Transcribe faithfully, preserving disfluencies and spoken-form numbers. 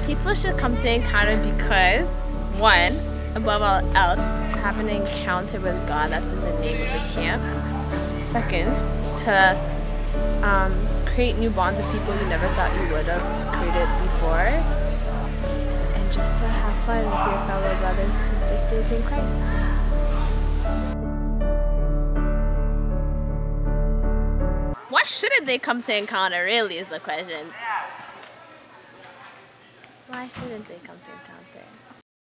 People should come to Encounter because, one, above all else, have an encounter with God. That's in the name of the camp. Second, to um, create new bonds with people you never thought you would have created before. And just to have fun with your fellow brothers and sisters in Christ. Why shouldn't they come to Encounter, really, is the question. Why shouldn't they come to Encounter?